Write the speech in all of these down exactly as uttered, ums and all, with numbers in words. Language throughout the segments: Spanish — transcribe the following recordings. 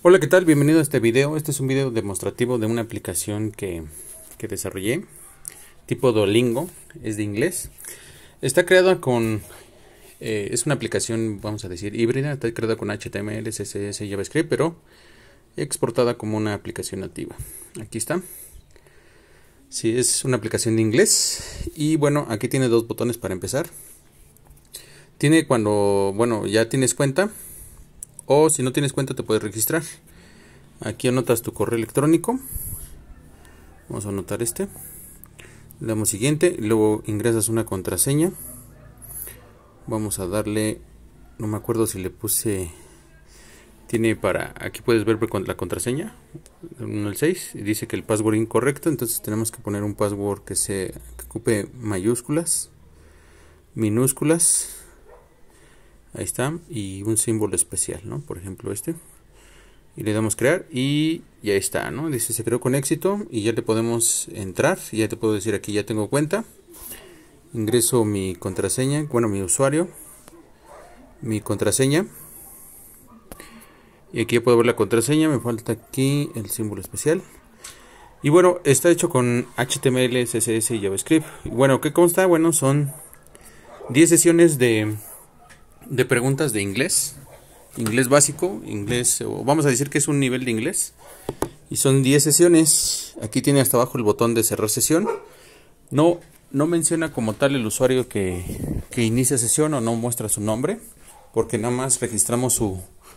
Hola, ¿qué tal? Bienvenido a este video. Este es un video demostrativo de una aplicación que, que desarrollé, tipo Duolingo, es de inglés. Está creada con, eh, es una aplicación, vamos a decir, híbrida, está creada con H T M L, C S S y JavaScript, pero exportada como una aplicación nativa. Aquí está. Sí, es una aplicación de inglés. Y bueno, aquí tiene dos botones para empezar. Tiene cuando, bueno, ya tienes cuenta. O si no tienes cuenta te puedes registrar. Aquí anotas tu correo electrónico. Vamos a anotar este. Le damos siguiente. Luego ingresas una contraseña. Vamos a darle. No me acuerdo si le puse. Tiene para. Aquí puedes ver la contraseña. uno al seis. Y dice que el password incorrecto. Entonces tenemos que poner un password que se que ocupe mayúsculas, minúsculas. Ahí está. Y un símbolo especial, ¿no? Por ejemplo este. Y le damos crear y ya está, ¿no? Dice se creó con éxito y ya le podemos entrar. Ya te puedo decir aquí ya tengo cuenta. Ingreso mi contraseña, bueno, mi usuario, mi contraseña. Y aquí ya puedo ver la contraseña. Me falta aquí el símbolo especial. Y bueno, está hecho con H T M L, C S S y JavaScript. Y bueno, ¿qué consta? Bueno, son diez sesiones de, de preguntas de inglés. Inglés básico, inglés, o vamos a decir que es un nivel de inglés. Y son diez sesiones. Aquí tiene hasta abajo el botón de cerrar sesión. No, no menciona como tal el usuario que, que inicia sesión o no muestra su nombre. Porque nada más registramos su,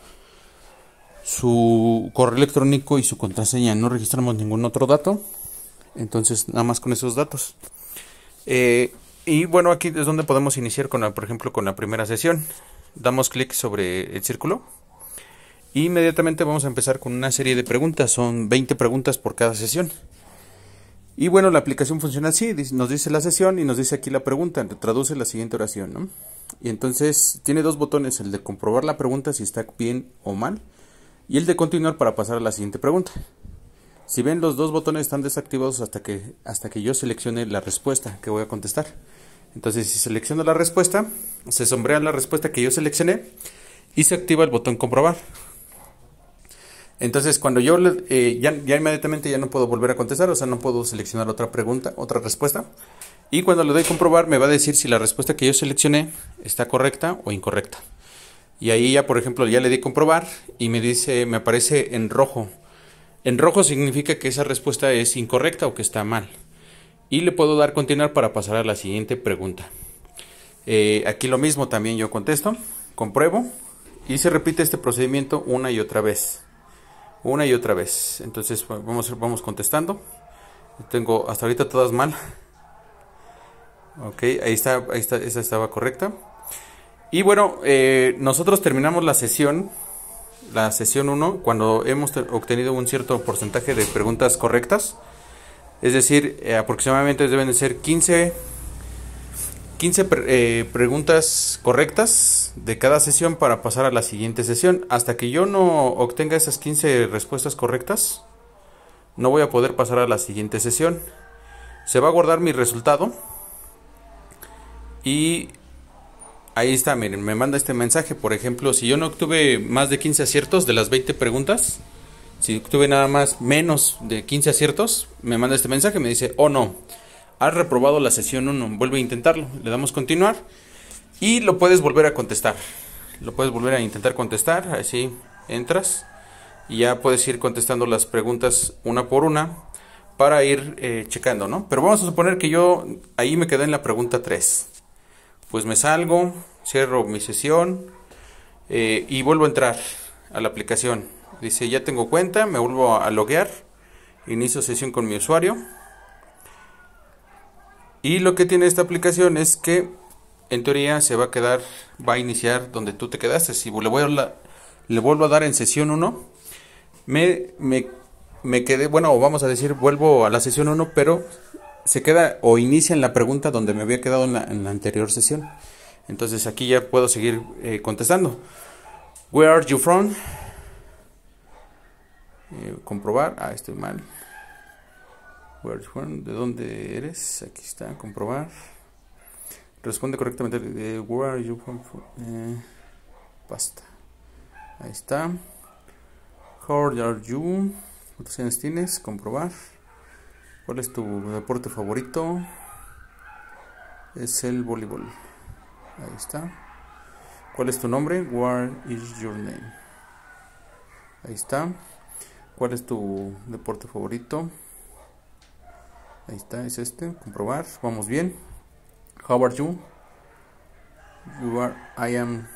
su correo electrónico y su contraseña. No registramos ningún otro dato. Entonces nada más con esos datos. Eh, y bueno, aquí es donde podemos iniciar con la, por ejemplo, con la primera sesión. Damos clic sobre el círculo. Y inmediatamente vamos a empezar con una serie de preguntas. Son veinte preguntas por cada sesión. Y bueno, la aplicación funciona así. Nos dice la sesión y nos dice aquí la pregunta. Traduce la siguiente oración, ¿no? Y entonces tiene dos botones. El de comprobar la pregunta si está bien o mal. Y el de continuar para pasar a la siguiente pregunta. Si ven, los dos botones están desactivados hasta que, hasta que yo seleccione la respuesta que voy a contestar. Entonces si selecciono la respuesta, se sombrea la respuesta que yo seleccioné y se activa el botón comprobar. Entonces cuando yo eh, ya, ya inmediatamente ya no puedo volver a contestar, o sea no puedo seleccionar otra pregunta, otra respuesta. Y cuando le doy comprobar me va a decir si la respuesta que yo seleccioné está correcta o incorrecta. Y ahí ya, por ejemplo, ya le di comprobar y me dice, me aparece en rojo. En rojo significa que esa respuesta es incorrecta o que está mal. Y le puedo dar continuar para pasar a la siguiente pregunta. Eh, aquí lo mismo, también yo contesto, compruebo y se repite este procedimiento una y otra vez. Una y otra vez. Entonces vamos, vamos contestando. Tengo hasta ahorita todas mal. Ok, ahí está, ahí está, esa estaba correcta. Y bueno, eh, nosotros terminamos la sesión, la sesión uno, cuando hemos obtenido un cierto porcentaje de preguntas correctas. Es decir, eh, aproximadamente deben de ser quince, quince eh, preguntas correctas de cada sesión para pasar a la siguiente sesión. Hasta que yo no obtenga esas quince respuestas correctas, no voy a poder pasar a la siguiente sesión. Se va a guardar mi resultado. Y ahí está, miren, me manda este mensaje. Por ejemplo, si yo no obtuve más de quince aciertos de las veinte preguntas, si obtuve nada más menos de quince aciertos, me manda este mensaje, me dice, oh no, has reprobado la sesión uno, vuelve a intentarlo. Le damos continuar y lo puedes volver a contestar. Lo puedes volver a intentar contestar, así entras y ya puedes ir contestando las preguntas una por una para ir eh, checando, ¿no? Pero vamos a suponer que yo ahí me quedé en la pregunta tres. Pues me salgo, cierro mi sesión eh, y vuelvo a entrar a la aplicación. Dice, ya tengo cuenta, me vuelvo a loguear, inicio sesión con mi usuario. Y lo que tiene esta aplicación es que, en teoría, se va a quedar, va a iniciar donde tú te quedaste. Si le, voy a la, le vuelvo a dar en sesión uno, me, me, me quedé, bueno, vamos a decir, vuelvo a la sesión uno, pero se queda o inicia en la pregunta donde me había quedado en la, en la anterior sesión. Entonces aquí ya puedo seguir eh, contestando. Where are you from? Eh, comprobar, ah, estoy mal. Where are you from? ¿De dónde eres? Aquí está, comprobar. Responde correctamente. Eh, where are you from? Eh, basta. Ahí está. How old are you? ¿Cuántos años tienes? Comprobar. ¿Cuál es tu deporte favorito? Es el voleibol. Ahí está. ¿Cuál es tu nombre? What is your name? Ahí está. ¿Cuál es tu deporte favorito? Ahí está, es este. Comprobar. Vamos bien. How are you? You are, I am.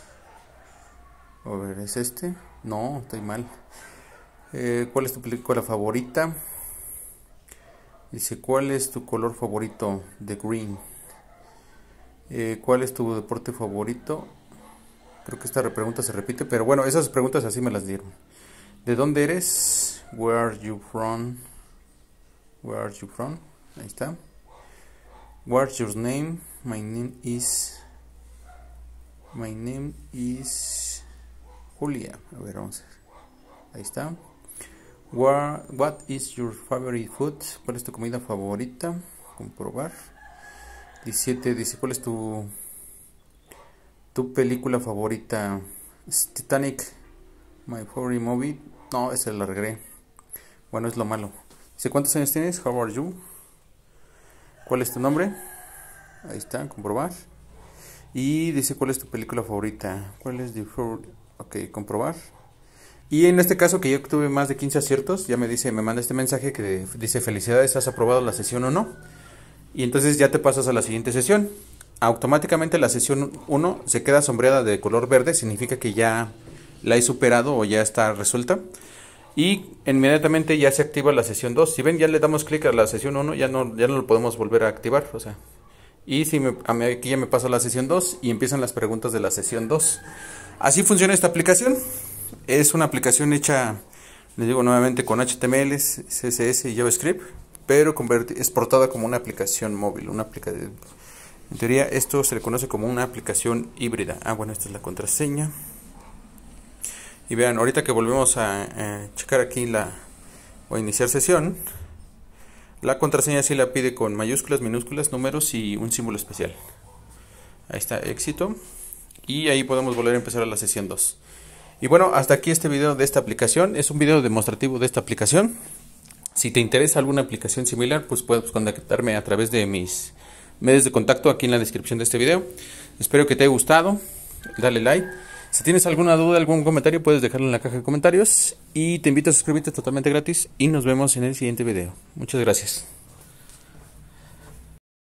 A ver, ¿es este? No, estoy mal. Eh, ¿Cuál es tu película favorita? Dice, ¿cuál es tu color favorito? The green. Eh, ¿Cuál es tu deporte favorito? Creo que esta pregunta se repite, pero bueno, esas preguntas así me las dieron. ¿De dónde eres? Where are you from? Where are you from? Ahí está. What's your name? My name is... My name is... Julia. A ver, vamos a ver. Ahí está. What, what is your favorite food? ¿Cuál es tu comida favorita? Comprobar. diecisiete. Dice, ¿cuál es tu... tu película favorita? Es Titanic. My favorite movie. No, ese lo arreglé. Bueno, es lo malo. Dice, ¿cuántos años tienes? How are you? ¿Cuál es tu nombre? Ahí está, comprobar. Y dice, ¿cuál es tu película favorita? ¿Cuál es tu favorite? Ok, comprobar. Y en este caso que yo tuve más de quince aciertos, ya me dice, me manda este mensaje que dice, felicidades, has aprobado la sesión uno. Y entonces ya te pasas a la siguiente sesión. Automáticamente la sesión uno se queda sombreada de color verde, significa que ya la he superado o ya está resuelta. Y inmediatamente ya se activa la sesión dos. Si ven, ya le damos clic a la sesión uno, ya no, ya no lo podemos volver a activar. O sea, y si me, a mí aquí ya me paso a la sesión dos y empiezan las preguntas de la sesión dos. Así funciona esta aplicación. Es una aplicación hecha, les digo nuevamente, con H T M L, C S S y JavaScript, pero exportada como una aplicación móvil. Una aplicación. En teoría esto se le conoce como una aplicación híbrida. Ah, bueno, esta es la contraseña. Y vean, ahorita que volvemos a, a checar aquí la o a iniciar sesión, la contraseña sí la pide con mayúsculas, minúsculas, números y un símbolo especial. Ahí está, éxito. Y ahí podemos volver a empezar a la sesión dos. Y bueno, hasta aquí este video de esta aplicación. Es un video demostrativo de esta aplicación. Si te interesa alguna aplicación similar, pues puedes contactarme a través de mis medios de contacto aquí en la descripción de este video. Espero que te haya gustado. Dale like. Si tienes alguna duda, algún comentario, puedes dejarlo en la caja de comentarios. Y te invito a suscribirte totalmente gratis. Y nos vemos en el siguiente video. Muchas gracias.